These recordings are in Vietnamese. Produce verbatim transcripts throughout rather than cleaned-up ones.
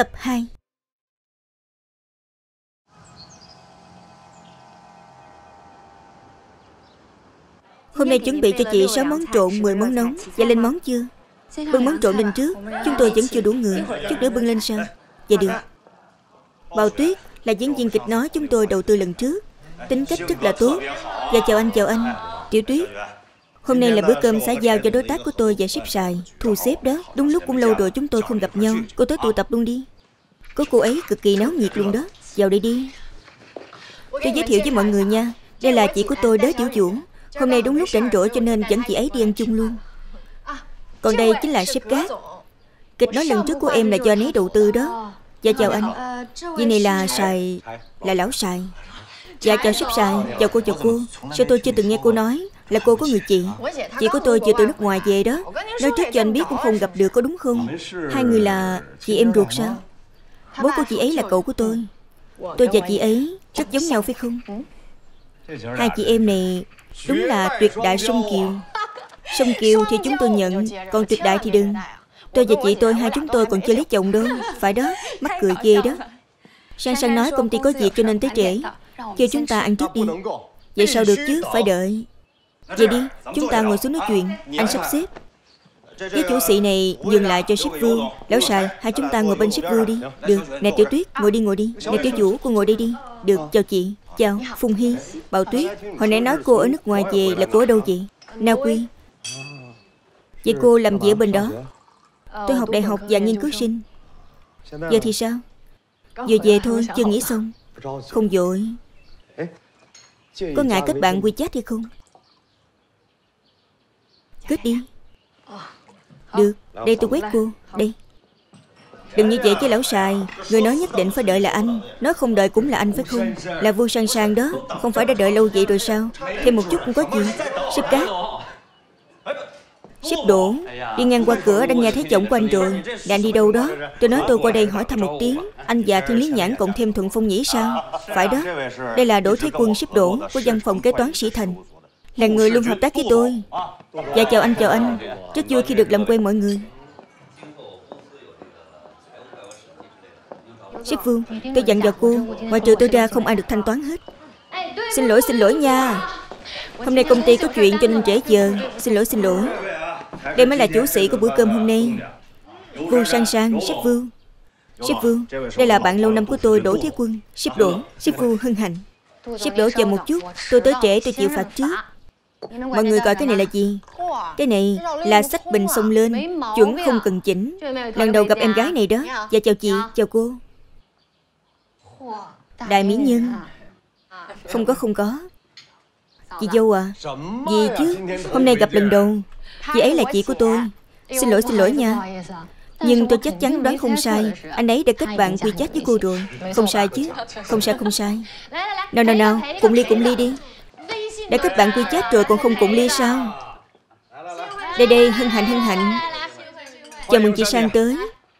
Tập hai. Hôm nay chuẩn bị cho chị sáu món trộn, mười món nóng. Dạ lên món chưa? Bưng món trộn lên trước. Chúng tôi vẫn chưa đủ người. Chút nữa bưng lên sau. Dạ được. Bào Tuyết là diễn viên kịch nói chúng tôi đầu tư lần trước, tính cách rất là tốt. Dạ chào anh, chào anh. Tiểu Tuyết, hôm nay là bữa cơm xã giao cho đối tác của tôi và sếp Sài, Thu sếp đó. Đúng lúc cũng lâu rồi chúng tôi không gặp nhau. Cô tới tụ tập luôn đi. Có cô ấy cực kỳ náo nhiệt luôn đó. Vào đây đi. Tôi giới thiệu với mọi người nha. Đây là chị của tôi, Đới Tiểu Vũ. Hôm nay đúng lúc rảnh rỗi cho nên dẫn chị ấy đi ăn chung luôn. Còn đây chính là sếp Cát. Kịch nói lần trước của em là do anh ấy đầu tư đó. Dạ chào anh. Vị này là Sài, là lão Sài. Dạ chào sếp Sài. Chào cô, chào cô. Sao tôi chưa từng nghe cô nói là cô có người chị? Chị của tôi vừa từ nước ngoài về đó. Nói trước cho anh biết cũng không gặp được, có đúng không? Hai người là chị em ruột sao? Bố của chị ấy là cậu của tôi. Tôi và chị ấy rất giống nhau phải không? Hai chị em này đúng là tuyệt đại song kiều. Song kiều thì chúng tôi nhận, còn tuyệt đại thì đừng. Tôi và chị tôi, hai chúng tôi còn chưa lấy chồng đâu. Phải đó, mắc cười ghê đó. Sang Sang nói công ty có việc cho nên tới trễ, kêu chúng ta ăn trước đi. Vậy sao được chứ, phải đợi. Vậy đi, chúng ta ngồi xuống nói chuyện. Anh sắp xếp. Cái chủ sĩ này dừng lại cho sếp Vương. Lão Sài, hai chúng ta ngồi bên sếp Vương đi. Được, nè Tiểu Tuyết, ngồi đi ngồi đi. Nè Tiểu Vũ, cô ngồi đây đi. Được, chào chị. Chào, Phùng Hy. Bào Tuyết, hồi nãy nói cô ở nước ngoài về là cô ở đâu vậy? Na Uy. Vậy cô làm gì ở bên đó? Tôi học đại học và nghiên cứu sinh. Giờ thì sao? Vừa về thôi, chưa nghĩ xong. Không vội. Có ngại kết bạn WeChat hay không? Kết đi. Được, đây tôi quét cô. Đây. Đừng như vậy chứ lão Sài. Người nói nhất định phải đợi là anh. Nói không đợi cũng là anh phải không? Là Vu Sang Sang đó. Không phải đã đợi lâu vậy rồi sao? Thêm một chút cũng có gì. Sếp Cát. Sếp Đỗ. Đi ngang qua cửa đã nghe thấy giọng của anh rồi. Là anh đi đâu đó? Tôi nói tôi qua đây hỏi thăm một tiếng. Anh và Thiên Lý Nhãn cộng thêm Thuận Phong Nhĩ sao? Phải đó. Đây là Đỗ Thế Quân, sếp Đỗ của văn phòng kế toán Sĩ Thành, là người luôn hợp tác với tôi. Dạ chào anh, chào anh. Rất vui khi được làm quen mọi người. Sếp Vương, tôi dặn dò cô, ngoại trừ tôi ra không ai được thanh toán hết. Xin lỗi, xin lỗi nha. Hôm nay công ty có chuyện cho nên trễ giờ. Xin lỗi, xin lỗi. Đây mới là chủ sĩ của bữa cơm hôm nay. Vu Sang Sang, sếp Vương. Sếp Vương, đây là bạn lâu năm của tôi, Đỗ Thế Quân. Sếp Đỗ, sếp Vu hân hạnh. Sếp Đỗ chờ một chút, tôi tới trễ tôi chịu phạt trước. Mọi người gọi cái này là gì? Cái này là sách bình xông lên, chuẩn không cần chỉnh. Lần đầu gặp em gái này đó. Dạ chào chị, chào cô. Đại mỹ nhân. Không có, không có. Chị dâu à? Gì chứ? Hôm nay gặp lần đầu. Chị ấy là chị của tôi. Xin lỗi, xin lỗi nha. Nhưng tôi chắc chắn đoán không sai. Anh ấy đã kết bạn WeChat với cô rồi. Không sai chứ? Không sai, không sai. Nào nào nào, cùng ly, cùng ly đi. Đã kết bạn WeChat rồi còn không cùng ly sao? Đây đây, hân hạnh, hân hạnh. Chào mừng chị Sang tới.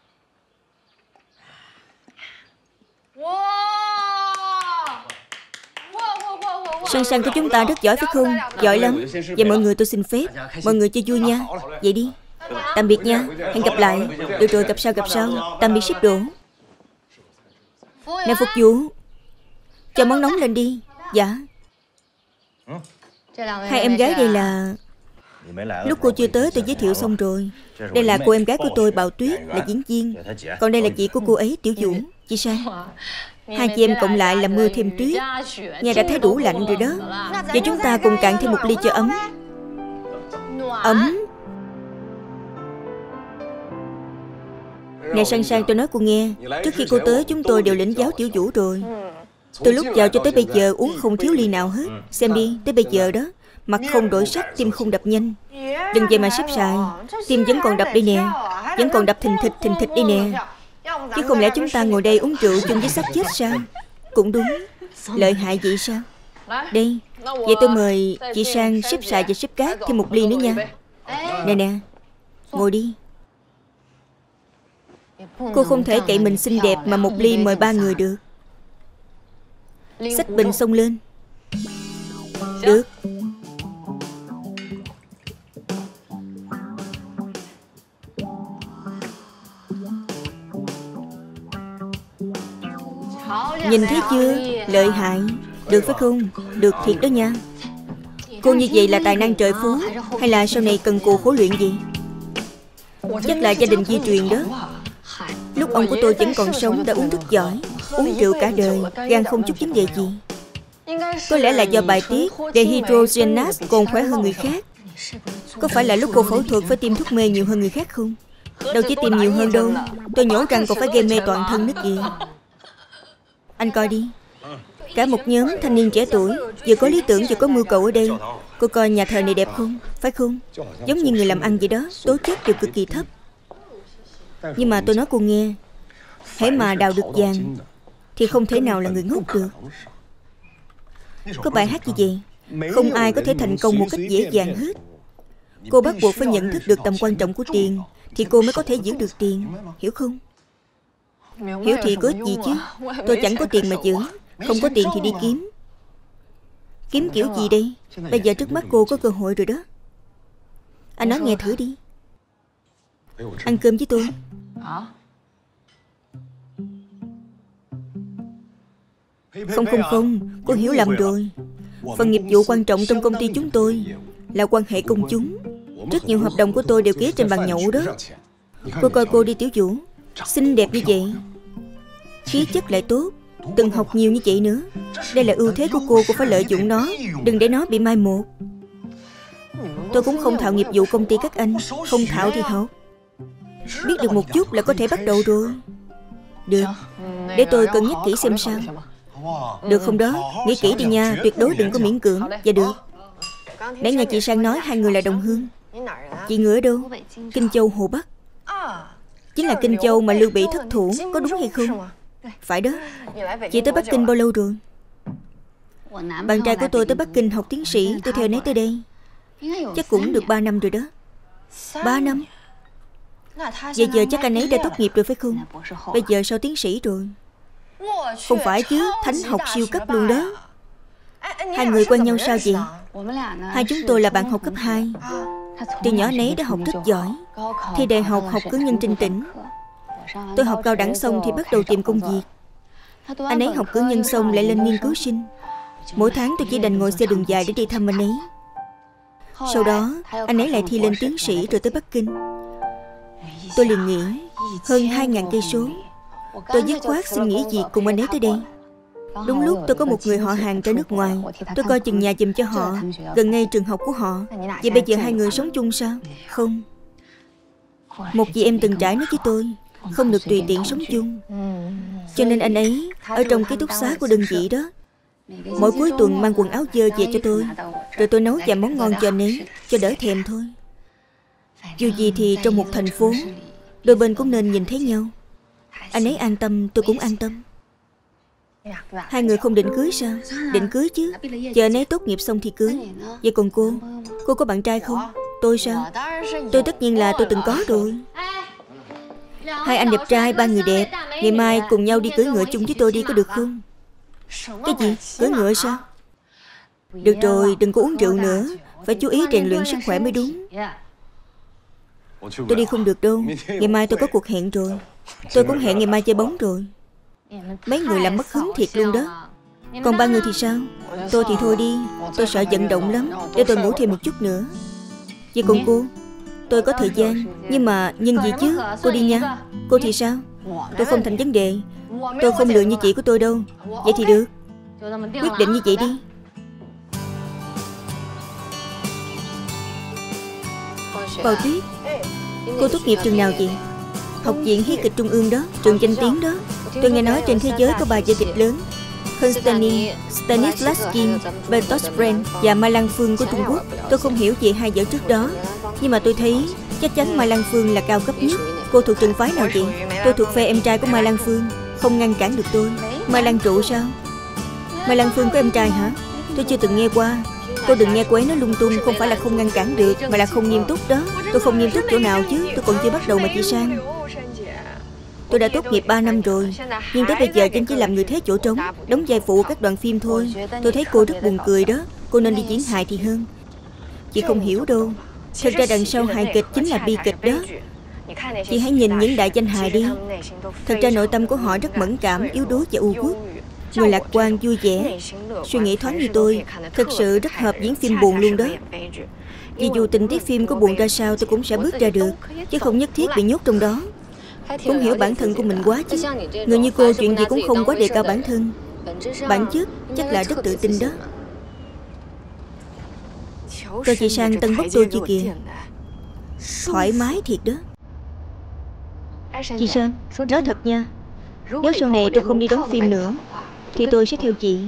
Sang Sang của chúng ta rất giỏi phải không? Giỏi lắm. Vậy mọi người tôi xin phép. Mọi người chơi vui nha. Vậy đi. Tạm biệt nha. Hẹn gặp lại. Được rồi, gặp sau, gặp sau. Tạm biệt sếp Đỗ. Nè phục vụ. Cho món nóng lên đi. Dạ. Hai em gái đây là... Lúc cô chưa tới tôi giới thiệu xong rồi. Đây là cô em gái của tôi, Bào Tuyết, là diễn viên. Còn đây là chị của cô ấy, Tiểu Vũ. Chị Sang. Hai chị em cộng lại là mưa thêm tuyết. Nghe đã thấy đủ lạnh rồi đó. Vậy chúng ta cùng cạn thêm một ly cho ấm. Ấm. Nè Sang Sang, tôi nói cô nghe. Trước khi cô tới chúng tôi đều lĩnh giáo Tiểu Vũ rồi. Từ lúc vào cho tới bây giờ uống không thiếu ly nào hết. Xem đi, tới bây giờ đó, mặt không đổi sắc, tim không đập nhanh. Đừng vậy mà sếp Sài. Tim vẫn còn đập đây nè. Vẫn còn đập thình thịch thình thịch đây nè. Chứ không lẽ chúng ta ngồi đây uống rượu chung với xác chết sao? Cũng đúng. Lợi hại vậy sao? Đây. Vậy tôi mời chị Sang, sếp Sài và sếp Cát thêm một ly nữa nha. Nè nè, ngồi đi. Cô không thể cậy mình xinh đẹp mà một ly mời ba người được. Xách bình xông lên. Được. Nhìn thấy chưa? Lợi hại. Được phải không? Được thiệt đó nha. Cô như vậy là tài năng trời phú, hay là sau này cần cù khổ luyện gì? Chắc là gia đình di truyền đó. Lúc ông của tôi vẫn còn sống đã uống rất giỏi, uống rượu cả đời, gan không chút vấn đề gì. Có lẽ là do bài tiết dehydrogenase còn khỏe hơn người khác. Có phải là lúc cô phẫu thuật phải tiêm thuốc mê nhiều hơn người khác không? Đâu chỉ tiêm nhiều hơn đâu, tôi nhổ răng còn phải gây mê toàn thân nước gì. Anh coi đi. Cả một nhóm thanh niên trẻ tuổi, vừa có lý tưởng vừa có mưu cầu ở đây. Cô coi nhà thờ này đẹp không? Phải không? Giống như người làm ăn vậy đó, tố chất đều cực kỳ thấp. Nhưng mà tôi nói cô nghe, hễ mà đào được vàng thì không thể nào là người ngốc được. Có bài hát gì vậy? Không ai có thể thành công một cách dễ dàng hết. Cô bắt buộc phải nhận thức được tầm quan trọng của tiền thì cô mới có thể giữ được tiền. Hiểu không? Hiểu thì có ích gì chứ. Tôi chẳng có tiền mà giữ. Không có tiền thì đi kiếm. Kiếm kiểu gì đây? Bây giờ trước mắt cô có cơ hội rồi đó. Anh nói nghe thử đi. Ăn cơm với tôi. Không không không, cô hiểu lầm rồi. Phần nghiệp vụ quan trọng trong công ty chúng tôi là quan hệ công chúng. Rất nhiều hợp đồng của tôi đều ký trên bàn nhậu đó. Cô coi cô đi Tiểu Vũ, xinh đẹp như vậy, khí chất lại tốt, từng học nhiều như vậy nữa. Đây là ưu thế của cô, cô phải lợi dụng nó, đừng để nó bị mai một. Tôi cũng không thạo nghiệp vụ công ty các anh. Không thạo thì học. Biết được một chút là có thể bắt đầu rồi. Được, để tôi cân nhắc kỹ xem sao. Được không đó? Nghĩ kỹ đi nha, tuyệt đối đừng có miễn cưỡng. Dạ được. Nãy nghe chị Sang nói hai người là đồng hương. Chị người ở đâu? Kinh Châu Hồ Bắc. Chính là Kinh Châu mà Lưu Bị thất thủ, có đúng hay không? Phải đó. Chị tới Bắc Kinh bao lâu rồi? Bạn trai của tôi tới Bắc Kinh học tiến sĩ, tôi theo nấy tới đây. Chắc cũng được ba năm rồi đó. Ba năm? Vậy giờ chắc anh ấy đã tốt nghiệp rồi phải không? Bây giờ sau tiến sĩ rồi. Không phải chứ, thánh học siêu cấp luôn đó. Hai người quen nhau sao vậy? Hai chúng tôi là bạn học cấp hai. Từ nhỏ nấy đã học rất giỏi. Thi đại học học cử nhân trên tỉnh. Tôi học cao đẳng xong thì bắt đầu tìm công việc. Anh ấy học cử nhân xong lại lên nghiên cứu sinh. Mỗi tháng tôi chỉ đành ngồi xe đường dài để đi thăm anh ấy. Sau đó anh ấy lại thi lên tiến sĩ rồi tới Bắc Kinh. Tôi liền nghĩ hơn hai ngàn cây số. Tôi dứt khoát xin nghỉ việc cùng anh ấy tới đây. Đúng lúc tôi có một người họ hàng ở nước ngoài. Tôi coi chừng nhà giùm cho họ, gần ngay trường học của họ. Vậy bây giờ hai người sống chung sao? Không. Một chị em từng trải nói với tôi, không được tùy tiện sống chung. Cho nên anh ấy ở trong ký túc xá của đơn vị đó, mỗi cuối tuần mang quần áo dơ về cho tôi, rồi tôi nấu vài món ngon cho anh ấy, cho đỡ thèm thôi. Dù gì thì trong một thành phố, đôi bên cũng nên nhìn thấy nhau. Anh ấy an tâm, tôi cũng an tâm. Hai người không định cưới sao? Định cưới chứ. Chờ anh ấy tốt nghiệp xong thì cưới. Vậy còn cô? Cô có bạn trai không? Tôi sao? Tôi tất nhiên là tôi từng có rồi. Hai anh đẹp trai, ba người đẹp. Ngày mai cùng nhau đi cưỡi ngựa chung với tôi đi có được không? Cái gì? Cưỡi ngựa sao? Được rồi, đừng có uống rượu nữa. Phải chú ý rèn luyện sức khỏe mới đúng. Tôi đi không được đâu. Ngày mai tôi có cuộc hẹn rồi. Tôi cũng hẹn ngày mai chơi bóng rồi. Mấy người làm mất hứng thiệt luôn đó. Còn ba người thì sao? Tôi thì thôi đi. Tôi sợ vận động lắm. Để tôi ngủ thêm một chút nữa. Vậy còn cô? Tôi có thời gian. Nhưng mà nhân gì chứ? Cô đi nha. Cô thì sao? Tôi không thành vấn đề. Tôi không lừa như chị của tôi đâu. Vậy thì được. Quyết định như vậy đi. Bảo Tuyết, cô tốt nghiệp trường nào vậy? Học viện Hí kịch Trung ương đó, trường danh tiếng đó. Tôi nghe nói trên thế giới có ba vở kịch lớn: Konstantin, Stanislavski, Bertolt Brecht và Mai Lan Phương của Trung Quốc. Tôi không hiểu về hai vở trước đó, nhưng mà tôi thấy chắc chắn Mai Lan Phương là cao cấp nhất. Cô thuộc trường phái nào vậy? Tôi thuộc phe em trai của Mai Lan Phương. Không ngăn cản được tôi. Mai Lan trụ sao? Mai Lan Phương có em trai hả? Tôi chưa từng nghe qua. Cô đừng nghe cô ấy nói lung tung. Không phải là không ngăn cản được, mà là không nghiêm túc đó. Tôi không nghiêm túc chỗ nào chứ? Tôi còn chưa bắt đầu mà chị Sang. Tôi đã tốt nghiệp ba năm rồi, nhưng tới bây giờฉันchỉ làm người thế chỗ trống, đóng vai phụ các đoạn phim thôi. Tôi thấy cô rất buồn cười đó. Cô nên đi diễn hài thì hơn. Chị không hiểu đâu. Thật ra đằng sau hài kịch chính là bi kịch đó. Chị hãy nhìn những đại danh hài đi. Thật ra nội tâm của họ rất mẫn cảm, yếu đuối và u uất. Người lạc quan, vui vẻ, suy nghĩ thoáng như tôi, thực sự rất hợp diễn phim buồn luôn đó. Vì dù tình tiết phim có buồn ra sao tôi cũng sẽ bước ra được, chứ không nhất thiết bị nhốt trong đó. Cũng hiểu bản thân của mình quá chứ. Người như cô chuyện gì cũng không quá đề cao bản thân. Bản chất chắc là rất tự tin đó. Coi chị Sang tân bốc tôi chưa kìa. Thoải mái thiệt đó. Chị Sơn, nói thật nha, nếu sau này tôi không đi đóng phim nữa thì tôi sẽ theo chị.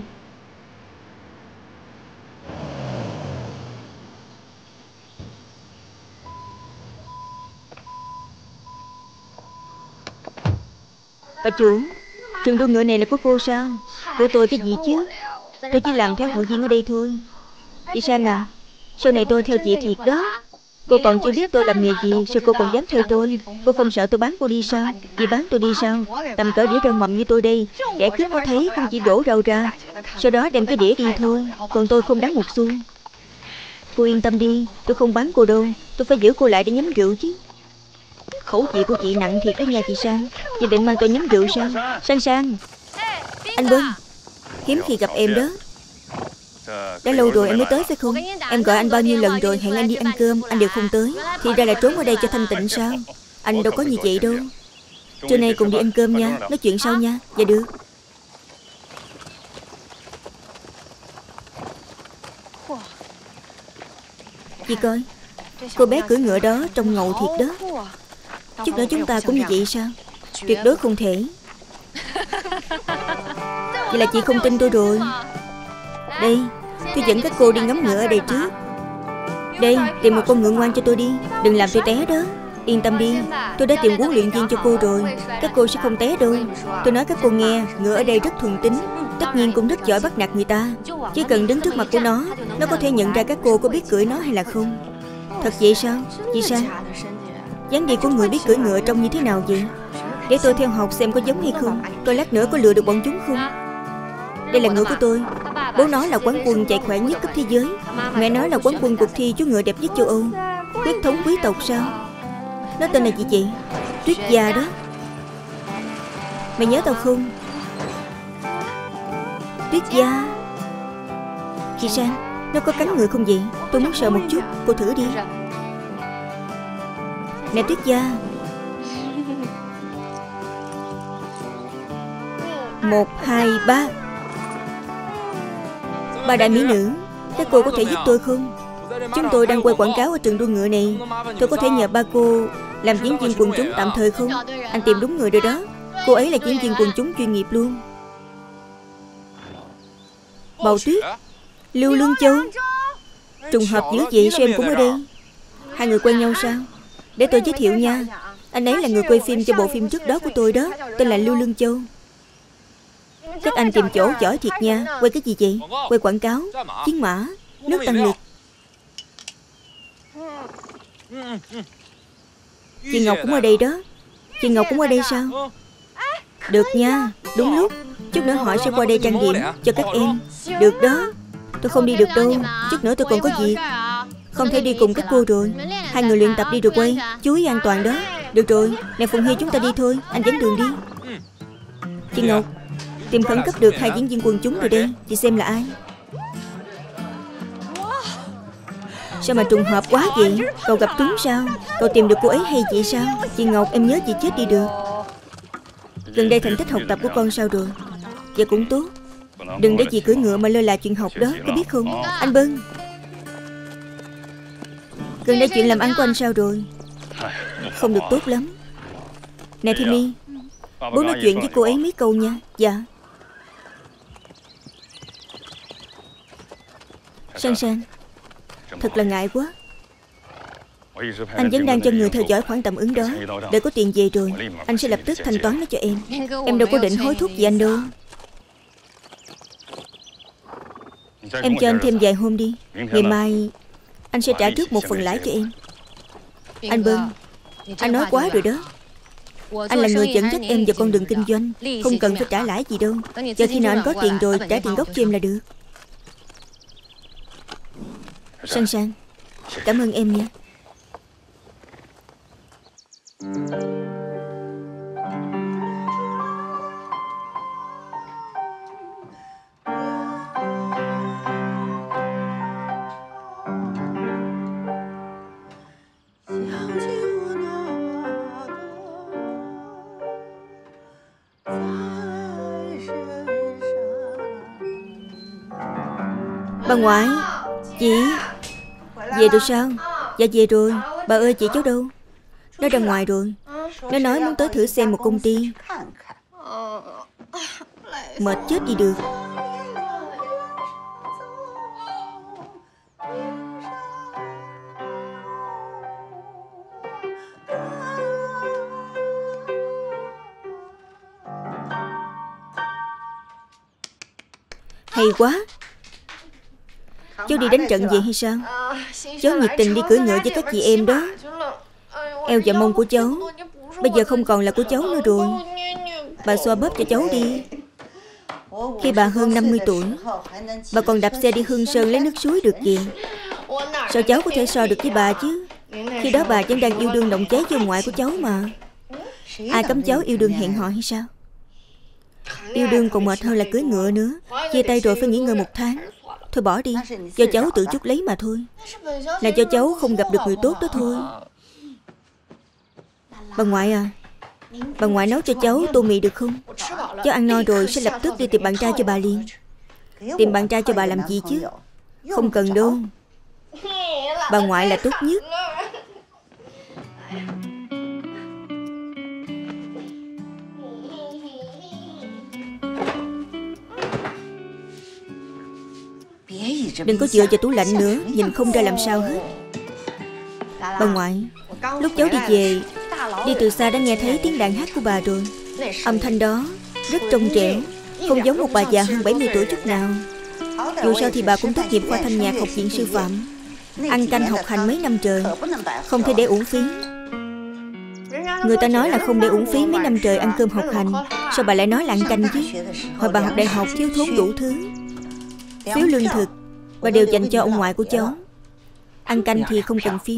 Bà chủ, trường đua ngựa này là của cô sao? Của tôi cái gì chứ? Tôi chỉ làm theo hội viên ở đây thôi. Chị Sang à, sau này tôi theo chị thiệt đó. Cô còn chưa biết tôi làm nghề gì, sao cô còn dám theo tôi? Cô không sợ tôi bán cô đi sao? Chị bán tôi đi sao? Tầm cỡ đĩa rau mầm như tôi đây, kẻ cướp có thấy không chỉ đổ rau ra, sau đó đem cái đĩa đi thôi. Còn tôi không đáng một xu. Cô yên tâm đi, tôi không bán cô đâu. Tôi phải giữ cô lại để nhắm rượu chứ. Khẩu vị của chị nặng thiệt đó nha chị Sang. Chị định mang tôi nhắm rượu sao? Sang Sang, anh Bân, hiếm khi gặp em đó. Đã lâu rồi em mới tới phải không? Em gọi anh bao nhiêu lần rồi, hẹn anh đi ăn cơm, anh đều không tới. Thì ra là trốn ở đây cho thanh tịnh sao? Anh đâu có như vậy đâu. Trưa nay cùng đi ăn cơm nha, nói chuyện sau nha. Dạ được. Chị coi, cô bé cưỡi ngựa đó trông ngầu thiệt đó. Chút nữa chúng ta cũng như vậy sao? Tuyệt đối không thể. Vậy là chị không tin tôi rồi. Đây, tôi dẫn các cô đi ngắm ngựa ở đây trước. Đây, tìm một con ngựa ngoan cho tôi đi. Đừng làm tôi té đó. Yên tâm đi, tôi đã tìm huấn luyện viên cho cô rồi. Các cô sẽ không té đâu. Tôi nói các cô nghe, ngựa ở đây rất thuần tính, tất nhiên cũng rất giỏi bắt nạt người ta. Chỉ cần đứng trước mặt của nó, nó có thể nhận ra các cô có biết cưỡi nó hay là không. Thật vậy sao? Chị Sang, dáng đi của người biết cưỡi ngựa trông như thế nào vậy? Để tôi theo học xem có giống hay không. Coi lát nữa có lừa được bọn chúng không. Đây là ngựa của tôi. Bố nó là quán quân chạy khỏe nhất cấp thế giới. Mẹ nó là quán quân cuộc thi chú ngựa đẹp nhất châu Âu. Huyết thống quý tộc sao? Nó tên là gì chị? Tuyết Gia đó. Mày nhớ tao không? Tuyết Gia. Chị Sang, nó có cánh ngựa không vậy? Tôi muốn sợ một chút, cô thử đi. Nè Tuyết Gia. Một, hai, ba. Ba đại mỹ nữ, các cô có thể giúp tôi không? Chúng tôi đang quay quảng cáo ở trường đua ngựa này. Tôi có thể nhờ ba cô làm diễn viên quần chúng tạm thời không? Anh tìm đúng người rồi đó. Cô ấy là diễn viên quần chúng chuyên nghiệp luôn. Bầu Tuyết, Lưu Lương Châu. Trùng hợp dữ vậy, sao em cũng ở đây? Hai người quen nhau sao? Để tôi giới thiệu nha. Anh ấy là người quay phim cho bộ phim trước đó của tôi đó, tên là Lưu Lương Châu. Các anh tìm chỗ giỏi thiệt nha. Quay cái gì vậy? Quay quảng cáo, chiến mã, nước tăng lực. Chị Ngọc cũng ở đây đó. Chị Ngọc cũng ở đây sao? Được nha, đúng lúc. Chút nữa họ sẽ qua đây trang điểm cho các em. Được đó. Tôi không đi được đâu, chút nữa tôi còn có việc. Không thể đi cùng các cô rồi. Hai người luyện tập đi rồi quay. Chú ý an toàn đó. Được rồi, nè Phụng Hy, chúng ta đi thôi. Anh dẫn đường đi. Chị Ngọc, tìm khẩn cấp được hai diễn viên quần chúng rồi đây. Chị xem là ai? Sao mà trùng hợp quá vậy? Cậu gặp trúng sao? Cậu tìm được cô ấy hay vậy sao? Chị Ngọc, em nhớ chị chết đi được. Gần đây thành tích học tập của con sao rồi? Dạ cũng tốt. Đừng để chị cưỡi ngựa mà lơ là chuyện học đó, có biết không? Anh Bân, gần đây chuyện làm ăn của anh sao rồi? Không được tốt lắm. Nè Thiên My, bố nói chuyện với cô ấy mấy câu nha. Dạ. Sang Sang, thật là ngại quá. Anh vẫn đang cho người theo dõi khoản tạm ứng đó. Để có tiền về rồi, anh sẽ lập tức thanh toán nó cho em. Em đâu có định hối thúc gì anh đâu. Em cho anh thêm vài hôm đi. Ngày mai anh sẽ trả trước một phần lãi cho em. Anh Bân, anh nói quá rồi đó. Anh là người dẫn dắt em vào con đường kinh doanh, không cần phải trả lãi gì đâu. Chờ khi nào anh có tiền rồi trả tiền gốc cho em là được. Sang Sang, cảm ơn em nha. Bà ngoại. Chị về rồi sao? Dạ về rồi. Bà ơi, chị cháu đâu? Nó ra ngoài rồi. Nó nói muốn tới thử xem một công ty. Mệt chết đi được. Hay quá. Cháu đi đánh trận vậy hay sao? Cháu nhiệt tình đi cưỡi ngựa với các chị em đó. Eo và mông của cháu bây giờ không còn là của cháu nữa rồi. Bà xoa bóp cho cháu đi. Khi bà hơn năm mươi tuổi, bà còn đạp xe đi Hương Sơn lấy nước suối được kìa. Sao cháu có thể so được với bà chứ? Khi đó bà vẫn đang yêu đương nồng cháy với ông ngoại của cháu mà. Ai cấm cháu yêu đương hẹn hò hay sao? Yêu đương còn mệt hơn là cưỡi ngựa nữa. Chia tay rồi phải nghỉ ngơi một tháng. Thôi bỏ đi, cho cháu tự chút lấy mà thôi. Là cho cháu không gặp được người tốt đó thôi. Bà ngoại à, bà ngoại nấu cho cháu tô mì được không? Cháu ăn no rồi sẽ lập tức đi tìm bạn trai cho bà liền. Tìm bạn trai cho bà làm gì chứ? Không cần đâu. Bà ngoại là tốt nhất. Đừng có dựa vào tủ lạnh nữa, nhìn không ra làm sao hết. Bà ngoại, lúc cháu đi về, đi từ xa đã nghe thấy tiếng đàn hát của bà rồi. Âm thanh đó rất trong trẻo, không giống một bà già hơn bảy mươi tuổi chút nào. Dù sao thì bà cũng tốt nghiệp khoa thanh nhạc học viện sư phạm. Ăn canh học hành mấy năm trời, không thể để uổng phí. Người ta nói là không để uổng phí mấy năm trời ăn cơm học hành. Sao bà lại nói là ăn canh chứ? Hồi bà học đại học thiếu thốn đủ thứ. Phiếu lương thực bà đều dành cho ông ngoại của cháu. Ăn canh thì không cần phiếu.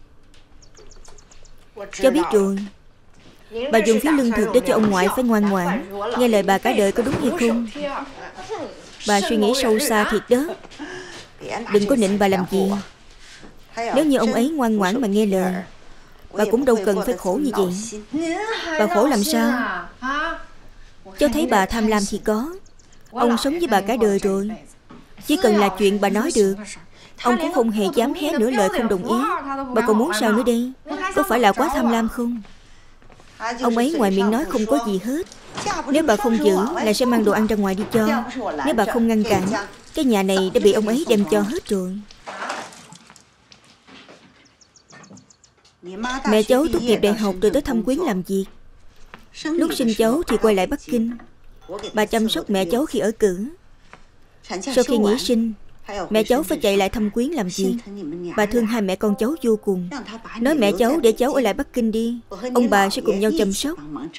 Cháu biết rồi. Bà dùng phiếu lương thực để cho ông ngoại phải ngoan ngoãn, nghe lời bà cả đời, có đúng hay không? Bà suy nghĩ sâu xa thiệt đó. Đừng có nịnh bà làm gì. Nếu như ông ấy ngoan ngoãn mà nghe lời, bà cũng đâu cần phải khổ như vậy. Bà khổ làm sao? Cháu thấy bà tham lam thì có. Ông sống với bà cả đời rồi. Chỉ cần là chuyện bà nói được, ông cũng không hề dám hé nửa lời không đồng ý. Bà còn muốn sao nữa đây? Có phải là quá tham lam không? Ông ấy ngoài miệng nói không có gì hết. Nếu bà không giữ là sẽ mang đồ ăn ra ngoài đi cho. Nếu bà không ngăn cản, cái nhà này đã bị ông ấy đem cho hết rồi. Mẹ cháu tốt nghiệp đại học rồi tới thăm Quyến làm việc. Lúc sinh cháu thì quay lại Bắc Kinh. Bà chăm sóc mẹ cháu khi ở cữ. Sau khi nghỉ sinh, mẹ cháu phải chạy lại thăm Quyến làm việc. Bà thương hai mẹ con cháu vô cùng. Nói mẹ cháu để cháu ở lại Bắc Kinh đi, ông bà sẽ cùng nhau chăm sóc.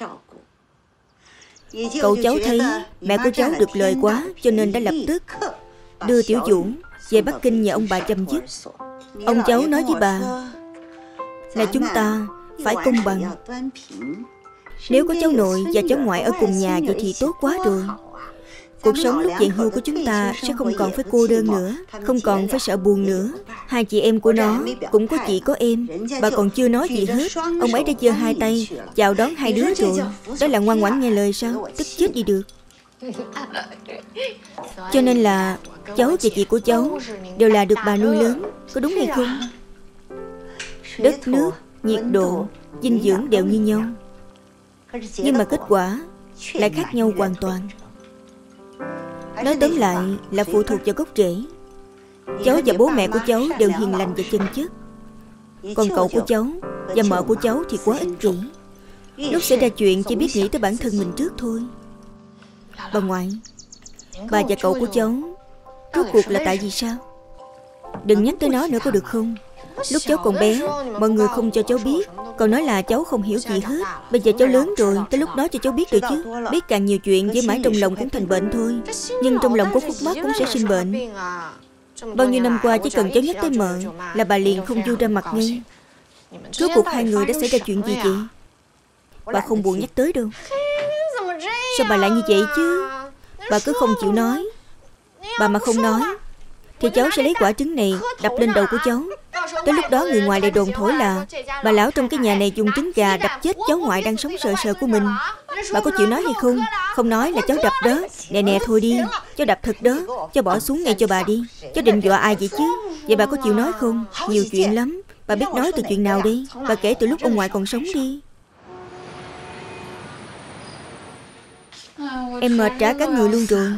Cậu cháu thấy mẹ của cháu được lời quá, cho nên đã lập tức đưa Tiểu Vũ về Bắc Kinh nhờ ông bà chăm giúp. Ông cháu nói với bà là chúng ta phải công bằng. Nếu có cháu nội và cháu ngoại ở cùng nhà vậy thì tốt quá rồi. Cuộc sống lúc về hưu của chúng ta sẽ không còn phải cô đơn nữa, không còn phải sợ buồn nữa. Hai chị em của nó cũng có chị có em. Bà còn chưa nói gì hết, ông ấy đã giơ hai tay chào đón hai đứa rồi. Đó là ngoan ngoãn nghe lời sao? Tức chết đi được. Cho nên là cháu và chị của cháu đều là được bà nuôi lớn, có đúng hay không? Đất nước, nhiệt độ, dinh dưỡng đều như nhau, nhưng mà kết quả lại khác nhau hoàn toàn. Nói tóm lại là phụ thuộc vào gốc rễ. Cháu và bố mẹ của cháu đều hiền lành và chân chất. Còn cậu của cháu và mợ của cháu thì quá ích kỷ. Lúc xảy ra chuyện chỉ biết nghĩ tới bản thân mình trước thôi. Bà ngoại, bà và cậu của cháu rốt cuộc là tại vì sao? Đừng nhắc tới nó nữa có được không? Lúc cháu còn bé, mọi người không cho cháu biết, còn nói là cháu không hiểu gì hết. Bây giờ cháu lớn rồi, tới lúc đó cho cháu biết được chứ. Biết càng nhiều chuyện, với mãi trong lòng cũng thành bệnh thôi. Nhưng trong lòng có khúc mắc cũng sẽ sinh bệnh. Bao nhiêu năm qua chỉ cần cháu nhắc tới mợ là bà liền không vui ra mặt ngay. Rốt cuộc hai người đã xảy ra chuyện gì vậy? Bà không buồn nhắc tới đâu. Sao bà lại như vậy chứ? Bà cứ không chịu nói. Bà mà không nói thì cháu sẽ lấy quả trứng này đập lên đầu của cháu. Tới lúc đó người ngoài lại đồn thổi là bà lão trong cái nhà này dùng trứng gà đập chết cháu ngoại đang sống sờ sờ của mình. Bà có chịu nói hay không? Không nói là cháu đập đó. Nè nè thôi đi, cháu đập thật đó. Cháu bỏ xuống ngay cho bà đi. Cháu định dọa ai vậy chứ? Vậy bà có chịu nói không? Nhiều chuyện lắm. Bà biết nói từ chuyện nào đi? Bà kể từ lúc ông ngoại còn sống đi. Em mệt trả cả người luôn rồi.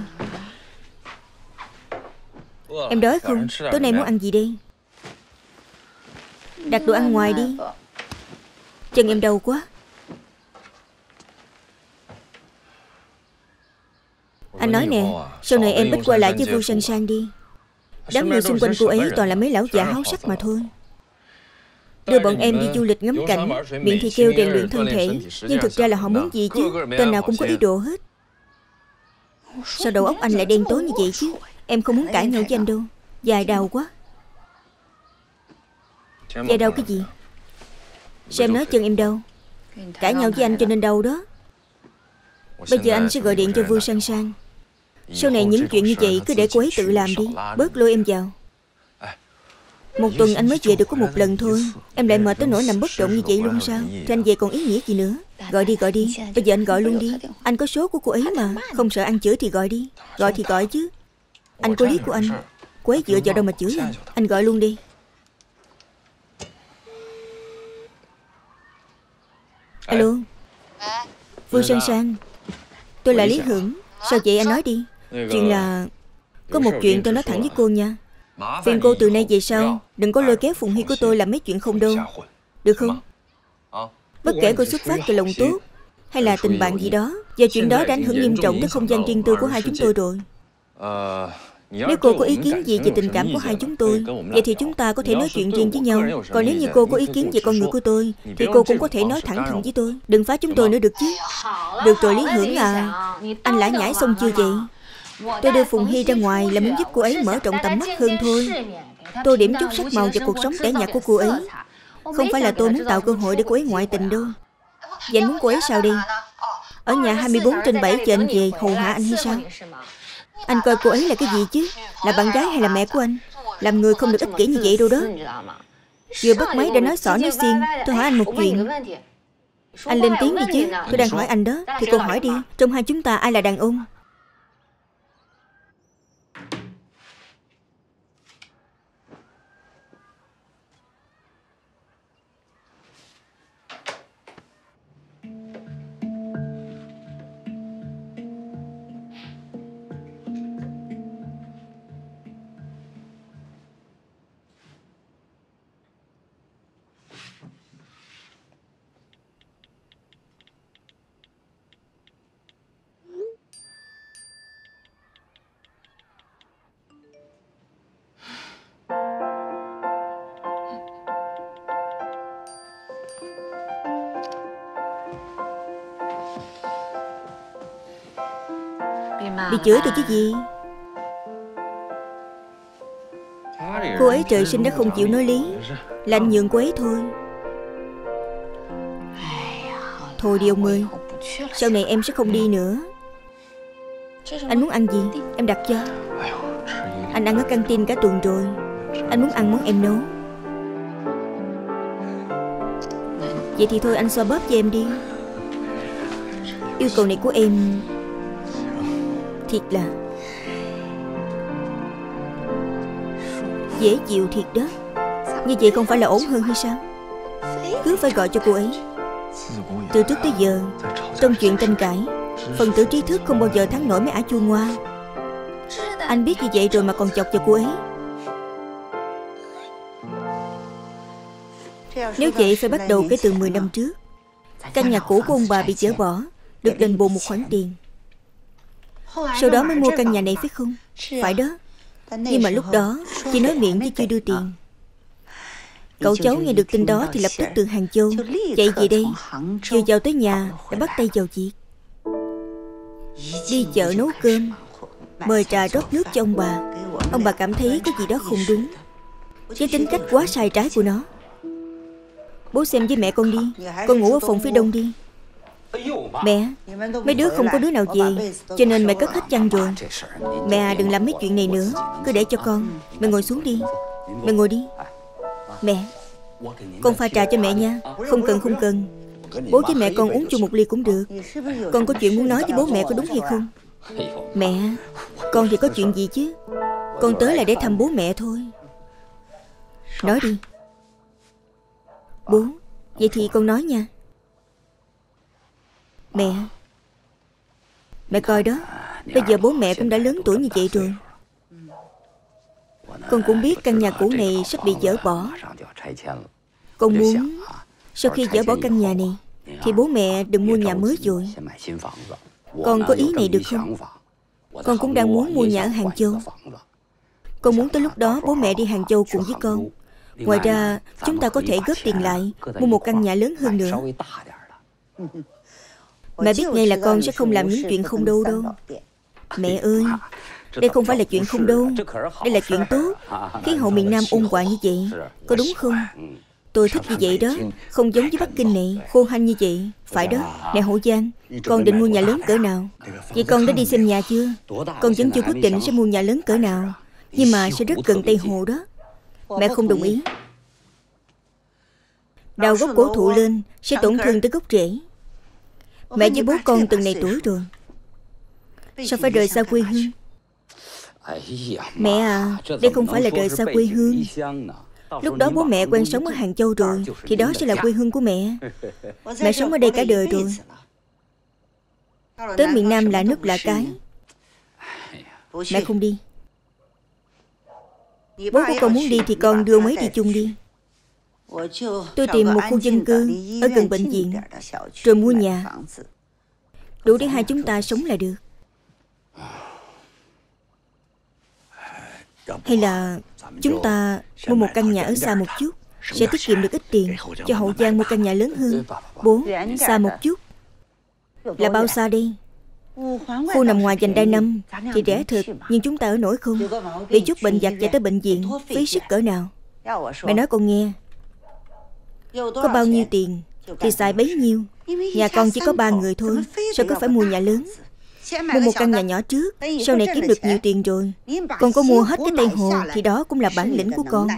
Em đói không? Tối nay muốn ăn gì đây? Đặt đồ ăn ngoài đi. Chân em đau quá. Anh nói nè, sau này em ít qua lại với Vu San San đi. Đám người xung quanh cô ấy toàn là mấy lão già háo sắc mà thôi. Đưa bọn em đi du lịch ngắm cảnh, miệng thì kêu rèn luyện thân thể, nhưng thực ra là họ muốn gì chứ? Tên nào cũng có ý đồ hết. Sao đầu óc anh lại đen tối như vậy chứ? Em không muốn cãi nhau với anh đâu. Dài đau quá. Dài đau cái gì? Sao em nói chân em đau? Cãi nhau với anh cho nên đau đó. Bây giờ anh sẽ gọi điện cho Vu San San. Sau này những chuyện như vậy cứ để cô ấy tự làm đi, bớt lôi em vào. Một tuần anh mới về được có một lần thôi. Em lại mệt tới nỗi nằm bất động như vậy luôn sao? Thì anh về còn ý nghĩa gì nữa? Gọi đi gọi đi. Bây giờ anh gọi luôn đi. Anh có số của cô ấy mà. Không sợ ăn chửi thì gọi đi. Gọi thì gọi chứ. Anh có lý của anh. Cô ấy dựa vào đâu mà chửi anh. Anh gọi luôn đi. Alo. Vu San San. Tôi là Lý Hưởng. Sao vậy anh nói đi. Chuyện là... Có một chuyện tôi nói thẳng với cô nha. Phiền cô từ nay về sau đừng có lôi kéo Phùng Hy của tôi làm mấy chuyện không đâu. Được không? Bất kể cô xuất phát từ lòng tốt hay là tình bạn gì đó, và chuyện đó đã ảnh hưởng nghiêm trọng tới không gian riêng tư của hai chúng tôi rồi. Nếu cô có ý kiến gì về tình cảm của hai chúng tôi, vậy thì chúng ta có thể nói chuyện riêng với nhau. Còn nếu như cô có ý kiến về con người của tôi, thì cô cũng có thể nói thẳng thừng với tôi. Đừng phá chúng tôi nữa được chứ. Được rồi Lý Hưởng à. Anh lải nhải xong chưa vậy? Tôi đưa Phùng Hy ra ngoài là muốn giúp cô ấy mở rộng tầm mắt hơn thôi. Tôi điểm chút sắc màu vào cuộc sống tẻ nhạt của cô ấy. Không phải là tôi muốn tạo cơ hội để cô ấy ngoại tình đâu. Vậy anh muốn cô ấy sao đi? Ở nhà hai mươi bốn trên bảy chờ anh về hầu hạ anh hay sao? Anh coi cô ấy là cái gì chứ? Là bạn gái hay là mẹ của anh? Làm người không được ích kỷ như vậy đâu đó. Vừa bắt máy đã nói xỏ nói xiên. Tôi hỏi anh một chuyện. Anh lên tiếng đi chứ. Tôi đang hỏi anh đó. Thì cô hỏi đi. Trong hai chúng ta ai là đàn ông? Bị chửi tôi chứ gì. Cô ấy trời sinh đã không chịu nói lý, là anh nhường cô ấy thôi. Thôi đi ông ơi. Sau này em sẽ không đi nữa. Anh muốn ăn gì em đặt cho. Anh ăn ở căng tin cả tuần rồi. Anh muốn ăn món em nấu. Vậy thì thôi anh xoa bóp cho em đi. Yêu cầu này của em thiệt là dễ chịu thiệt đó. Như vậy không phải là ổn hơn hay sao? Cứ phải gọi cho cô ấy. Từ trước tới giờ trong chuyện tranh cãi, phần tử trí thức không bao giờ thắng nổi mấy ả chua ngoa. Anh biết như vậy rồi mà còn chọc cho cô ấy. Nếu vậy phải bắt đầu kể từ mười năm trước. Căn nhà cũ của ông bà bị dỡ bỏ, được đền bù một khoản tiền. Sau đó mới mua căn nhà này phải không? Phải đó. Nhưng mà lúc đó chỉ nói miệng chứ chưa đưa tiền. Cậu cháu nghe được tin đó thì lập tức từ Hàng Châu chạy về đây. Vừa vào tới nhà đã bắt tay vào việc. Đi chợ nấu cơm, mời trà rót nước cho ông bà. Ông bà cảm thấy có gì đó không đúng. Cái tính cách quá sai trái của nó. Bố xem với mẹ con đi. Con ngủ ở phòng phía đông đi. Mẹ, mấy đứa không có đứa nào về, cho nên mẹ cất hết chăn rồi. Mẹ à, đừng làm mấy chuyện này nữa. Cứ để cho con. Mẹ ngồi xuống đi. Mẹ ngồi đi. Mẹ, con pha trà cho mẹ nha. Không cần không cần. Bố với mẹ con uống chung một ly cũng được. Con có chuyện muốn nói với bố mẹ có đúng hay không? Mẹ, con thì có chuyện gì chứ. Con tới là để thăm bố mẹ thôi. Nói đi. Bố, vậy thì con nói nha. Mẹ, mẹ coi đó, bây giờ bố mẹ cũng đã lớn tuổi như vậy rồi. Con cũng biết căn nhà cũ này sắp bị dỡ bỏ. Con muốn sau khi dỡ bỏ căn nhà này thì bố mẹ đừng mua nhà mới rồi. Con có ý này được không? Con cũng đang muốn mua nhà ở Hàng Châu. Con muốn tới lúc đó bố mẹ đi Hàng Châu cùng với con. Ngoài ra chúng ta có thể góp tiền lại mua một căn nhà lớn hơn nữa. Mẹ biết ngay là con sẽ không làm những chuyện không đâu đâu. Mẹ ơi, đây không phải là chuyện không đâu. Đây là chuyện tốt. Khí hậu miền Nam ôn hòa như vậy, có đúng không? Tôi thích như vậy đó. Không giống với Bắc Kinh này, khô hanh như vậy. Phải đó. Nè Hậu Giang, con định mua nhà lớn cỡ nào? Vậy con đã đi xem nhà chưa? Con vẫn chưa quyết định sẽ mua nhà lớn cỡ nào, nhưng mà sẽ rất gần Tây Hồ đó. Mẹ không đồng ý. Đào gốc cổ thụ lên sẽ tổn thương tới gốc rễ. Mẹ với bố con từng này tuổi rồi, sao phải rời xa quê hương? Mẹ à, đây không phải là rời xa quê hương. Lúc đó bố mẹ quen sống ở Hàng Châu rồi thì đó sẽ là quê hương của mẹ. Mẹ sống ở đây cả đời rồi. Tới miền Nam là nước lạ cái. Mẹ không đi. Bố của con muốn đi thì con đưa mấy đi chung đi. Tôi tìm một khu dân cư ở gần bệnh viện, rồi mua nhà, đủ để hai chúng ta sống là được. Hay là chúng ta mua một căn nhà ở xa một chút, sẽ tiết kiệm được ít tiền, cho Hậu Giang mua căn nhà lớn hơn. Bố, xa một chút là bao xa đi? Khu nằm ngoài vành đai năm thì rẻ thật, nhưng chúng ta ở nổi không? Vì chút bệnh vặt chạy tới bệnh viện phí sức cỡ nào? Mẹ nói con nghe. Có bao nhiêu tiền thì xài bấy nhiêu. Nhà con chỉ có ba người thôi, sao cứ phải mua nhà lớn? Mua một căn nhà nhỏ trước, sau này kiếm được nhiều tiền rồi con có mua hết cái Tây Hồ thì đó cũng là bản lĩnh của con.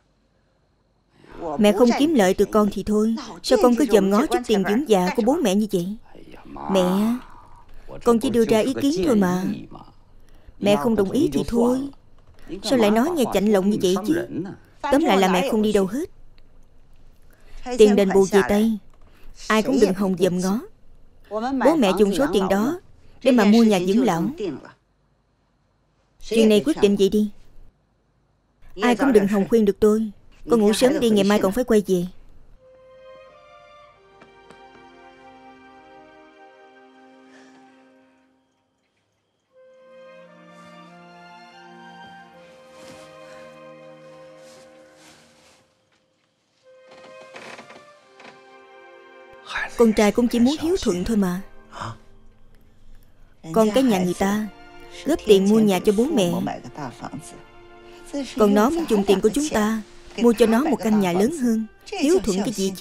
Mẹ không kiếm lợi từ con thì thôi, sao con cứ dòm ngó chút tiền dưỡng già của bố mẹ như vậy? Mẹ, con chỉ đưa ra ý kiến thôi mà. Mẹ không đồng ý thì thôi. Sao lại nói nghe chạnh lòng như vậy chứ? Tóm lại là mẹ không đi đâu hết. Tiền đền bù về Tây, ai cũng đừng hòng dòm ngó. Bố mẹ dùng số tiền đó để mà mua nhà dưỡng lão. Chuyện này quyết định vậy đi. Ai cũng đừng hòng khuyên được tôi. Con ngủ sớm đi, ngày mai còn phải quay về. Con trai cũng chỉ muốn hiếu thuận thôi mà. Con cái nhà người ta góp tiền mua nhà cho bố mẹ, còn nó muốn dùng tiền của chúng ta mua cho nó một căn nhà lớn hơn. Hiếu thuận cái gì chứ?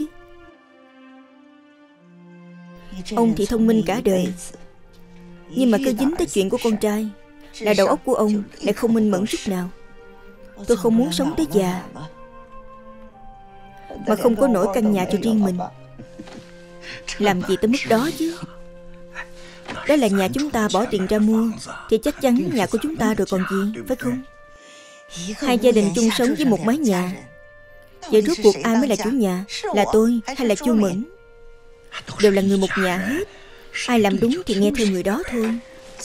Ông thì thông minh cả đời, nhưng mà cứ dính tới chuyện của con trai là đầu óc của ông lại không minh mẫn chút nào. Tôi không muốn sống tới già mà không có nổi căn nhà cho riêng mình. Làm gì tới mức đó chứ? Đó là nhà chúng ta bỏ tiền ra mua thì chắc chắn nhà của chúng ta rồi còn gì, phải không? Hai gia đình chung sống với một mái nhà, vậy rốt cuộc ai mới là chủ nhà? Là tôi hay là Chu Mẫn? Đều là người một nhà hết. Ai làm đúng thì nghe theo người đó thôi.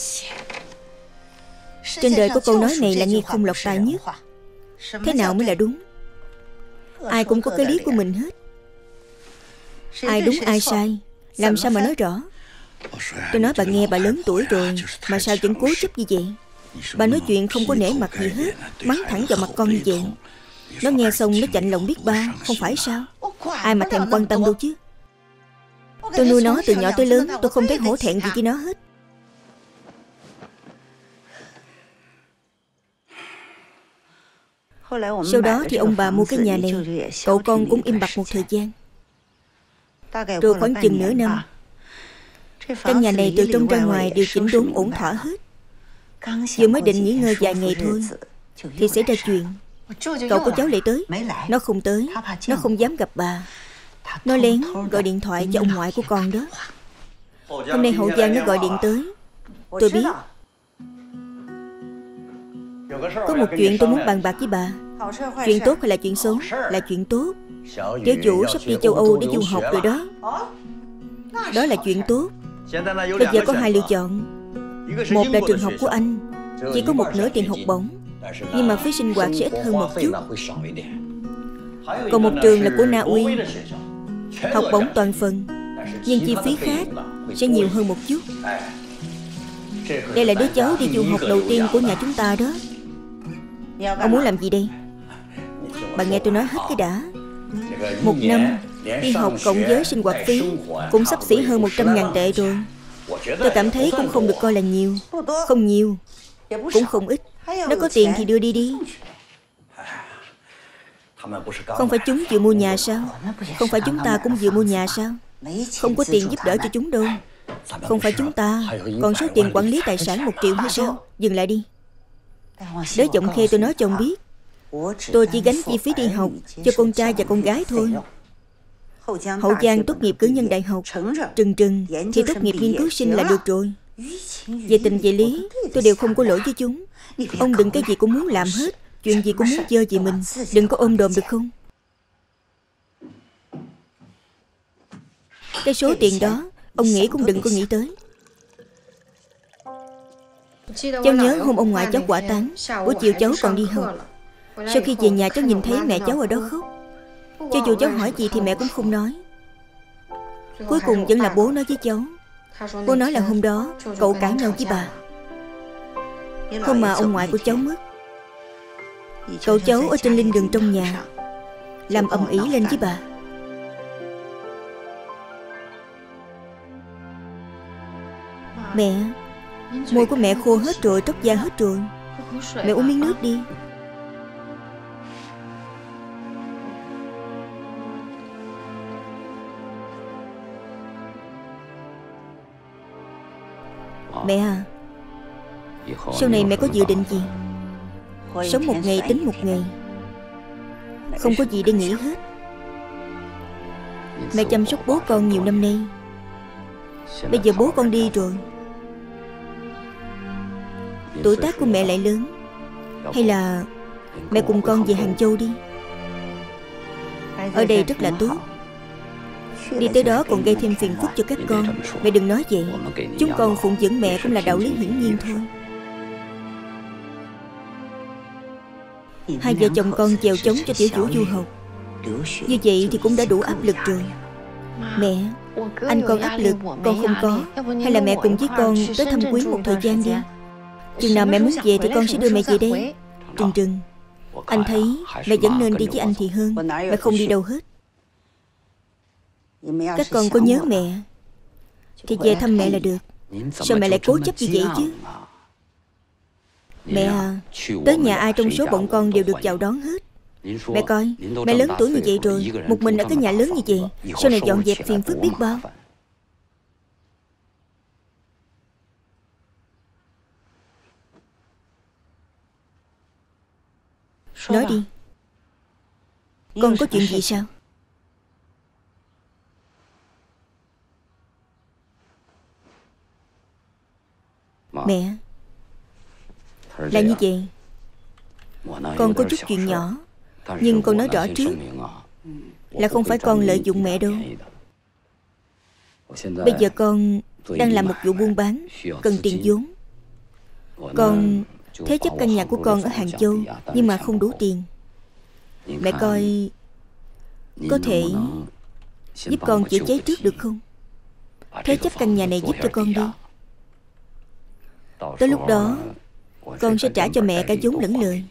Trên đời có câu nói này là nghe không lọt tai nhất. Thế nào mới là đúng? Ai cũng có cái lý của mình hết. Ai đúng ai sai làm sao mà nói rõ? Tôi nói bà nghe, bà lớn tuổi rồi mà sao vẫn cố chấp như vậy? Bà nói chuyện không có nể mặt gì hết, mắng thẳng vào mặt con như vậy. Nó nghe xong nó chạnh lòng biết ba, không phải sao? Ai mà thèm quan tâm đâu chứ. Tôi nuôi nó từ nhỏ tới lớn, tôi không thấy hổ thẹn gì với nó hết. Sau đó thì ông bà mua cái nhà này, cậu con cũng im bặt một thời gian. Rồi khoảng chừng nửa năm, căn nhà này từ trong ra ngoài đều chỉnh đốn ổn thỏa hết. Vừa mới định nghỉ ngơi vài ngày thôi thì xảy ra chuyện. Cậu của cháu lại tới. Nó không tới. Nó không dám gặp bà. Nó lén gọi điện thoại cho ông ngoại của con đó. Hôm nay Hậu Giang nó gọi điện tới. Tôi biết. Có một chuyện tôi muốn bàn bạc với bà. Chuyện tốt hay là chuyện xấu? Là chuyện tốt. Giáo chủ sắp đi châu Âu để du học rồi đó. Đó là chuyện tốt. Bây giờ có hai lựa chọn. Một là trường học của anh chỉ có một nửa tiền học bổng, nhưng mà phí sinh hoạt sẽ ít hơn một chút. Còn một trường là của Na Uy, học bổng toàn phần, nhưng chi phí khác sẽ nhiều hơn một chút. Đây là đứa cháu đi du học đầu tiên của nhà chúng ta đó. Ông muốn làm gì đây? Bà nghe tôi nói hết cái đã. Một năm đi học cộng với sinh hoạt phí cũng xấp xỉ hơn một trăm ngàn tệ rồi. Tôi cảm thấy cũng không được coi là nhiều. Không nhiều, cũng không ít. Nếu có tiền thì đưa đi đi. Không phải chúng vừa mua nhà sao? Không phải chúng ta cũng vừa mua nhà sao? Không có tiền giúp đỡ cho chúng đâu. Không phải chúng ta còn số tiền quản lý tài sản một triệu hay sao? Dừng lại đi. Đới Giọng Khê tôi nói cho ông biết, tôi chỉ gánh chi phí đi học cho con trai và con gái thôi. Hậu Giang tốt nghiệp cử nhân đại học, Trừng Trừng thì tốt nghiệp nghiên cứu sinh là được rồi. Về tình về lý tôi đều không có lỗi với chúng. Ông đừng cái gì cũng muốn làm hết, chuyện gì cũng muốn dơ về mình. Đừng có ôm đồm được không? Cái số tiền đó ông nghĩ cũng đừng có nghĩ tới. Cháu nhớ hôm ông ngoại cháu quả táng, buổi chiều cháu còn đi học. Sau khi về nhà cháu nhìn thấy mẹ cháu ở đó khóc. Cho dù cháu hỏi gì thì mẹ cũng không nói. Cuối cùng vẫn là bố nói với cháu. Bố nói là hôm đó cậu cãi nhau với bà. Hôm mà ông ngoại của cháu mất, cậu cháu ở trên linh đường trong nhà làm ầm ĩ lên với bà. Mẹ, môi của mẹ khô hết rồi, tóc da hết rồi. Mẹ uống miếng nước đi. Mẹ à, sau này mẹ có dự định gì? Sống một ngày tính một ngày, không có gì để nghĩ hết. Mẹ chăm sóc bố con nhiều năm nay. Bây giờ bố con đi rồi, tuổi tác của mẹ lại lớn. Hay là mẹ cùng con về Hàng Châu đi. Ở đây rất là tốt. Đi tới đó còn gây thêm phiền phức cho các con. Mẹ đừng nói vậy. Chúng con phụng dưỡng mẹ cũng là đạo lý hiển nhiên thôi. Hai vợ chồng con chèo chống cho tiểu Vũ du học, như vậy thì cũng đã đủ áp lực rồi. Mẹ, anh con áp lực con không có. Hay là mẹ cùng với con tới thăm Quyến một thời gian đi. Chừng nào mẹ muốn về thì con sẽ đưa mẹ về đây. Trừng Trừng, anh thấy mẹ vẫn nên đi với anh thì hơn. Mẹ không đi đâu hết. Các con có nhớ mẹ thì về thăm mẹ là được. Sao mẹ lại cố chấp như vậy chứ? Mẹ à, tới nhà ai trong số bọn con đều được chào đón hết. Mẹ coi, mẹ lớn tuổi như vậy rồi, một mình ở cái nhà lớn như vậy, sau này dọn dẹp phiền phức biết bao. Nói đi, con có chuyện gì sao? Mẹ, là như vậy. Con có chút chuyện nhỏ, nhưng con nói rõ trước là không phải con lợi dụng mẹ đâu. Bây giờ con đang làm một vụ buôn bán, cần tiền vốn. Con thế chấp căn nhà của con ở Hàng Châu, nhưng mà không đủ tiền. Mẹ coi có thể giúp con chữa cháy trước được không? Thế chấp căn nhà này giúp cho con đi. Tới lúc đó con sẽ trả cho mẹ cả vốn lẫn lời.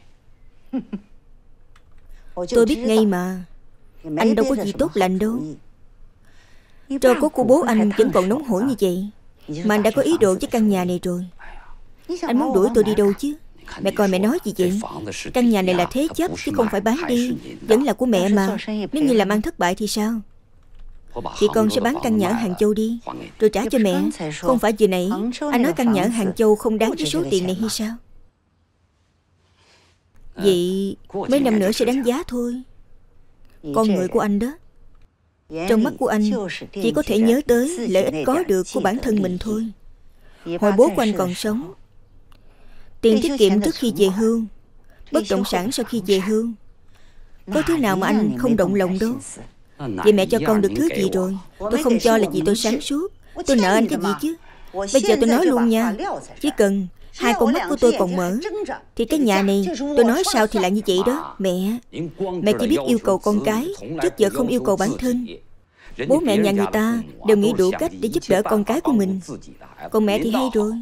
Tôi biết ngay mà, anh đâu có gì tốt lành đâu. Trò cốt của bố anh vẫn còn nóng hổi như vậy, mà anh đã có ý đồ với căn nhà này rồi. Anh muốn đuổi tôi đi đâu chứ? Mẹ coi mẹ nói gì vậy? Căn nhà này là thế chấp chứ không phải bán đi, vẫn là của mẹ mà. Nếu như làm ăn thất bại thì sao? Thì con sẽ bán căn nhà ở Hàng Châu đi, rồi trả cho mẹ. Không phải vừa nãy anh nói căn nhà ở Hàng Châu không đáng cái số tiền này hay sao? Vậy mấy năm nữa sẽ đáng giá thôi. Con người của anh đó, trong mắt của anh chỉ có thể nhớ tới lợi ích có được của bản thân mình thôi. Hồi bố của anh còn sống, tiền tiết kiệm trước khi về hưu, bất động sản sau khi về hưu, có thứ nào mà anh không động lòng đâu. Vậy mẹ cho con được thứ gì rồi? Tôi không cho là vì tôi sáng suốt. Tôi nợ anh cái gì chứ? Bây giờ tôi nói luôn nha, chỉ cần hai con mắt của tôi còn mở thì cái nhà này, tôi nói sao thì là như vậy đó. Mẹ Mẹ chỉ biết yêu cầu con cái, trước giờ không yêu cầu bản thân. Bố mẹ nhà người ta đều nghĩ đủ cách để giúp đỡ con cái của mình, còn mẹ thì hay rồi.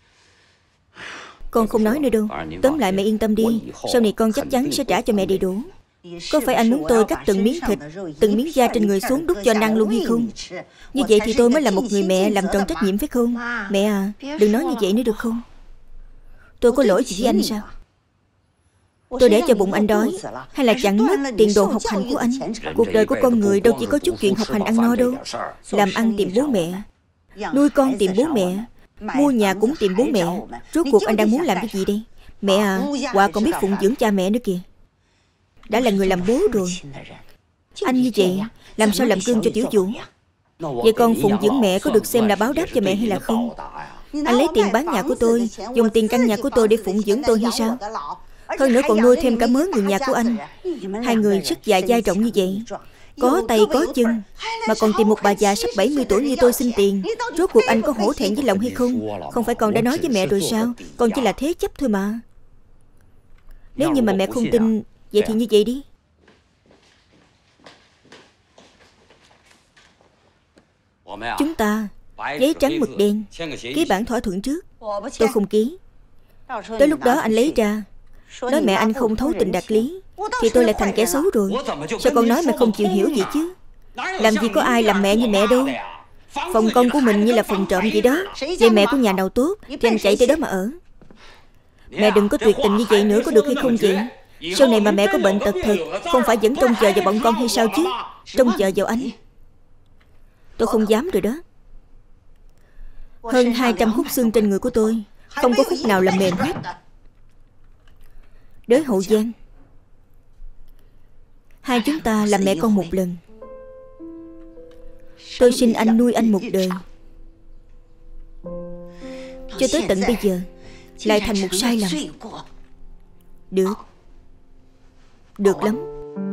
Con không nói nữa đâu. Tóm lại mẹ yên tâm đi, sau này con chắc chắn sẽ trả cho mẹ đầy đủ. Có phải anh muốn tôi cắt từng miếng thịt, từng miếng da trên người xuống đút cho anh ăn luôn hay không? Như vậy thì tôi mới là một người mẹ làm tròn trách nhiệm phải không? Mẹ à, đừng nói như vậy nữa được không? Tôi có lỗi gì với anh sao? Tôi để cho bụng anh đói, hay là chặn mất tiền đồ học hành của anh? Cuộc đời của con người đâu chỉ có chút chuyện học hành ăn no đâu. Làm ăn tìm bố mẹ, nuôi con tìm bố mẹ, mua nhà cũng tìm bố mẹ. Rốt cuộc anh đang muốn làm cái gì đây? Mẹ à, Hòa còn biết phụng dưỡng cha mẹ nữa kìa. Đã là người làm bố rồi, anh như vậy làm sao làm gương cho Tiểu Vũ? Vậy con phụng dưỡng mẹ có được xem là báo đáp cho mẹ hay là không? Anh lấy tiền bán nhà của tôi, dùng tiền căn nhà của tôi để phụng dưỡng tôi hay sao? Hơn nữa còn nuôi thêm cả mớ người nhà của anh. Hai người sức già dai rộng như vậy, có tay có chân, mà còn tìm một bà già sắp bảy mươi tuổi như tôi xin tiền. Rốt cuộc anh có hổ thẹn với lòng hay không? Không phải con đã nói với mẹ rồi sao? Con chỉ là thế chấp thôi mà. Nếu như mà mẹ không tin, vậy thì như vậy đi. Chúng ta giấy trắng mực đen, ký bản thỏa thuận trước. Tôi không ký. Tới lúc đó anh lấy ra nói mẹ anh không thấu tình đạt lý, thì tôi lại thành kẻ xấu rồi. Sao con nói mẹ không chịu hiểu gì chứ? Làm gì có ai làm mẹ như mẹ đâu. Phòng con của mình như là phòng trộm vậy đó. Vậy mẹ của nhà nào tốt thì anh chạy tới đó mà ở. Mẹ đừng có tuyệt tình như vậy nữa, có được hay không vậy? Sau này mà mẹ có bệnh tật thật, không phải vẫn trông chờ vào bọn con hay sao chứ? Trông chờ vào anh, tôi không dám rồi đó. Hơn hai trăm khúc xương trên người của tôi, không có khúc nào là mềm hết. Đới Hậu Giang, hai chúng ta là mẹ con một lần. Tôi sinh anh nuôi anh một đời, cho tới tận bây giờ lại thành một sai lầm. Được, được lắm.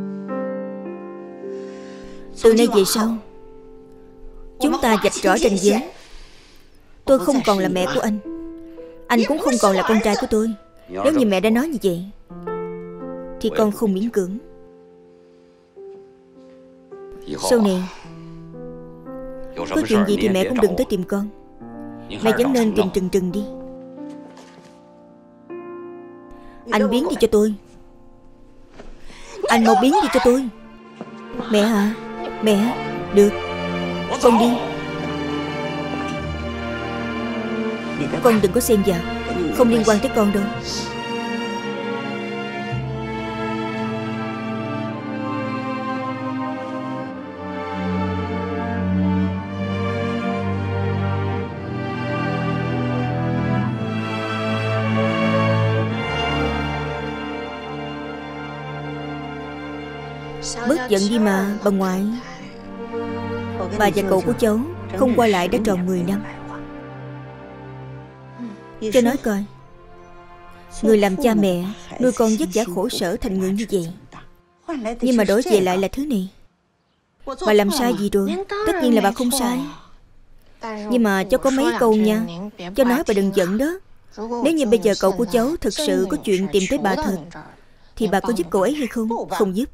Từ nay về sau, chúng ta vạch rõ ranh giới. Tôi không còn là mẹ của anh, anh cũng không còn là con trai của tôi. Nếu như mẹ đã nói như vậy thì con không miễn cưỡng. Sau này có chuyện gì thì mẹ cũng đừng tới tìm con. Mẹ vẫn nên tìm Trừng Trừng đi. Anh biến đi cho tôi. Anh mau biến đi cho tôi. Mẹ à, mẹ. Được, con đi. Con đừng có xen vào, không liên quan tới con đâu. Bớt giận đi mà, bà ngoại. Bà và cậu của cháu không qua lại đã tròn mười năm. Cho nói coi, người làm cha mẹ nuôi con vất vả khổ sở thành người như vậy, nhưng mà đổi về lại là thứ này. Bà làm sai gì rồi? Tất nhiên là bà không sai. Nhưng mà cháu có mấy câu nha, cháu nói bà đừng giận đó. Nếu như bây giờ cậu của cháu thực sự có chuyện tìm tới bà thật, thì bà có giúp cậu ấy hay không? Không giúp.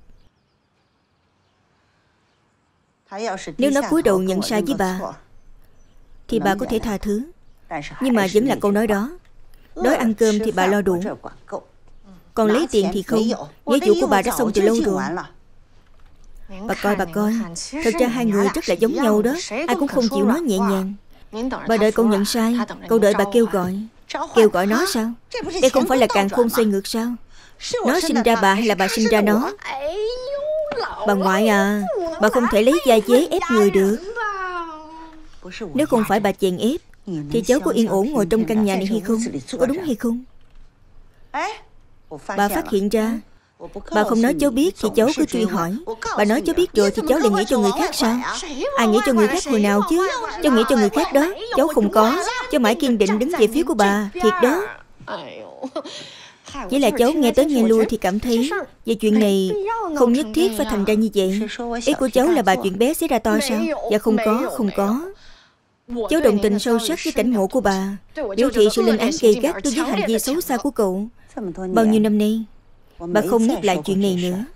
Nếu nó cúi đầu nhận sai với bà thì bà có thể tha thứ. Nhưng mà vẫn là câu nói đó, đói ăn cơm thì bà lo đủ, còn lấy tiền thì không. Nghĩa vụ của bà đã xong từ lâu rồi. Bà coi, bà coi, thật ra hai người rất là giống nhau đó. Ai cũng không chịu nói nhẹ nhàng. Bà đợi cậu nhận sai, cậu đợi bà kêu gọi. Kêu gọi nó sao? Đây không phải là càn khôn xoay ngược sao? Nó sinh ra bà hay là bà sinh ra nó? Bà ngoại à, bà không thể lấy da dế ép người được. Nếu không phải bà chèn ép thì cháu có yên ổn ngồi trong căn nhà này hay không? Có đúng hay không? Bà phát hiện ra. Bà không nói cháu biết thì cháu cứ truy hỏi. Bà nói cháu biết rồi thì cháu lại nghĩ cho người khác sao? Ai nghĩ cho người khác hồi nào chứ? Cháu nghĩ cho người khác đó. Cháu không có. Cháu mãi kiên định đứng về phía của bà. Thiệt đó. Chỉ là cháu nghe tới nghe lui thì cảm thấy về chuyện này không nhất thiết phải thành ra như vậy. Ý của cháu là bà chuyện bé xảy ra to sao? Dạ không có, không có. Cháu đồng tình sâu sắc với cảnh ngộ của bà, biểu thị sự lên án gay gắt đối với hành vi xấu xa của cậu. Bao nhiêu năm nay bà không nhắc lại chuyện này nữa.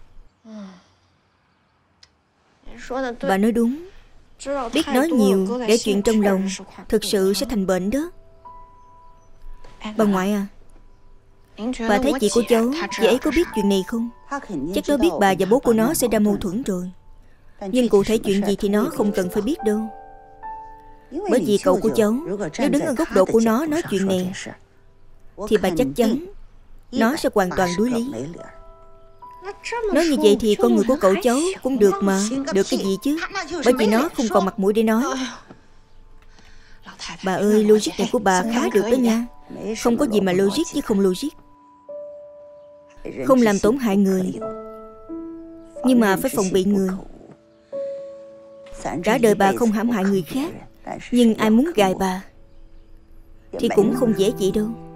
Bà nói đúng. Biết nói nhiều để chuyện trong lòng thực sự sẽ thành bệnh đó. Bà ngoại à, bà thấy chị của cháu, chị ấy có biết chuyện này không? Chắc nó biết bà và bố của nó sẽ ra mâu thuẫn rồi. Nhưng cụ thể chuyện gì thì nó không cần phải biết đâu. Bởi vì cậu của cháu, nếu đứng ở góc độ của nó nói chuyện này thì bà chắc chắn nó sẽ hoàn toàn đối lý. Nói như vậy thì con người của cậu cháu cũng được mà. Được cái gì chứ? Bởi vì nó không còn mặt mũi để nói. Bà ơi, logic này của bà khá được đó nha. Không có gì mà logic chứ không logic. Không làm tổn hại người, nhưng mà phải phòng bị người. Cả đời bà không hãm hại người khác, nhưng ai muốn gài bà thì cũng không dễ vậy đâu.